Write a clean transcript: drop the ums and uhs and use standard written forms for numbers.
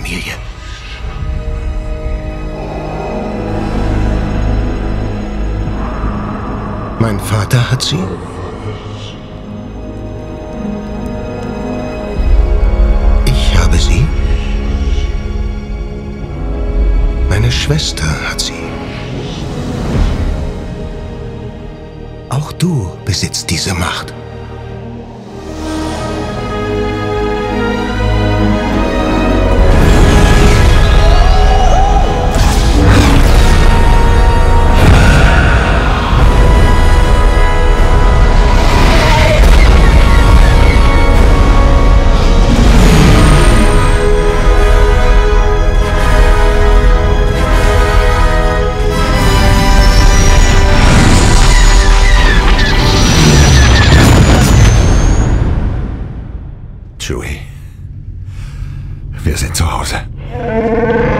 Familie. Mein Vater hat sie. Ich habe sie. Meine Schwester hat sie. Auch du besitzt diese Macht. Chewie, wir sind zu Hause.